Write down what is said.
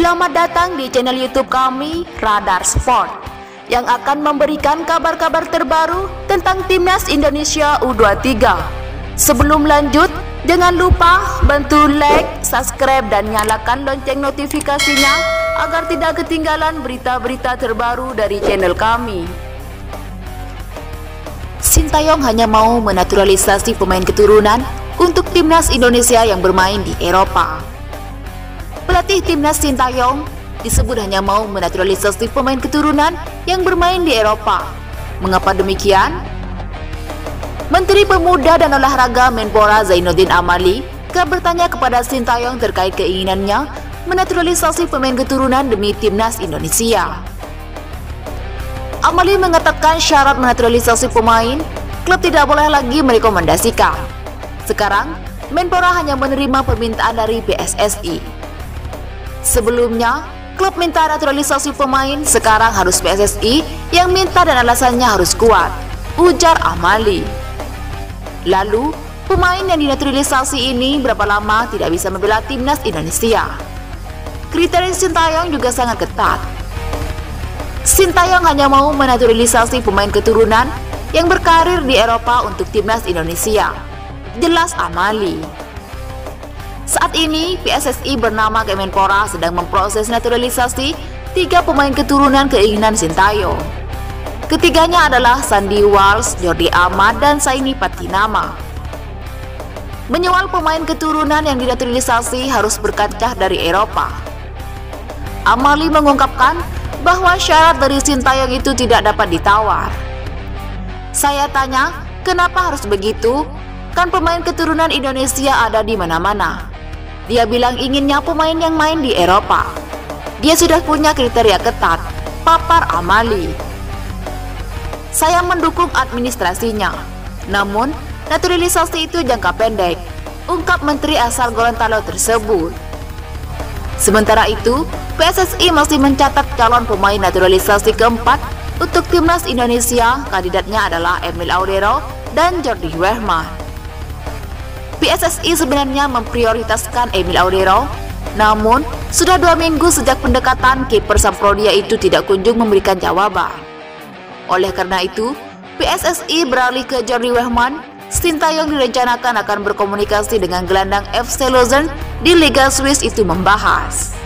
Selamat datang di channel YouTube kami, Radar Sport, yang akan memberikan kabar-kabar terbaru tentang Timnas Indonesia U23. Sebelum lanjut, jangan lupa bantu like, subscribe, dan nyalakan lonceng notifikasinya agar tidak ketinggalan berita-berita terbaru dari channel kami. Sintayong hanya mau menaturalisasi pemain keturunan untuk Timnas Indonesia yang bermain di Eropa. Pelatih Timnas Sintayong disebut hanya mau menaturalisasi pemain keturunan yang bermain di Eropa. Mengapa demikian? Menteri Pemuda dan Olahraga Menpora Zainuddin Amali bertanya kepada Sintayong terkait keinginannya menaturalisasi pemain keturunan demi Timnas Indonesia. Amali mengatakan syarat menaturalisasi pemain, klub tidak boleh lagi merekomendasikan. Sekarang, Menpora hanya menerima permintaan dari PSSI. Sebelumnya, klub minta naturalisasi pemain, sekarang harus PSSI yang minta dan alasannya harus kuat, ujar Amali. Lalu, pemain yang dinaturalisasi ini berapa lama tidak bisa membela Timnas Indonesia? Kriteria Sintayong juga sangat ketat. Sintayong hanya mau menaturalisasi pemain keturunan yang berkarir di Eropa untuk Timnas Indonesia, jelas Amali. Saat ini, PSSI bernama Kemenpora sedang memproses naturalisasi 3 pemain keturunan keinginan Sintayong. Ketiganya adalah Sandy Walsh, Jordi Amat, dan Saini Patinama. Menyoal pemain keturunan yang dinaturalisasi harus berkaca dari Eropa. Amali mengungkapkan bahwa syarat dari Sintayong itu tidak dapat ditawar. Saya tanya, kenapa harus begitu? Kan pemain keturunan Indonesia ada di mana-mana. Dia bilang inginnya pemain yang main di Eropa. Dia sudah punya kriteria ketat, papar Amali. Saya mendukung administrasinya. Namun, naturalisasi itu jangka pendek, ungkap Menteri asal Gorontalo tersebut. Sementara itu, PSSI masih mencatat calon pemain naturalisasi keempat untuk Timnas Indonesia. Kandidatnya adalah Emil Audero dan Jordi Wehrman. PSSI sebenarnya memprioritaskan Emil Audero, namun sudah 2 minggu sejak pendekatan, kiper Sampdoria itu tidak kunjung memberikan jawaban. Oleh karena itu, PSSI beralih ke Jordi Wehrman. Sintayong direncanakan akan berkomunikasi dengan gelandang FC Lausanne di Liga Swiss itu membahas.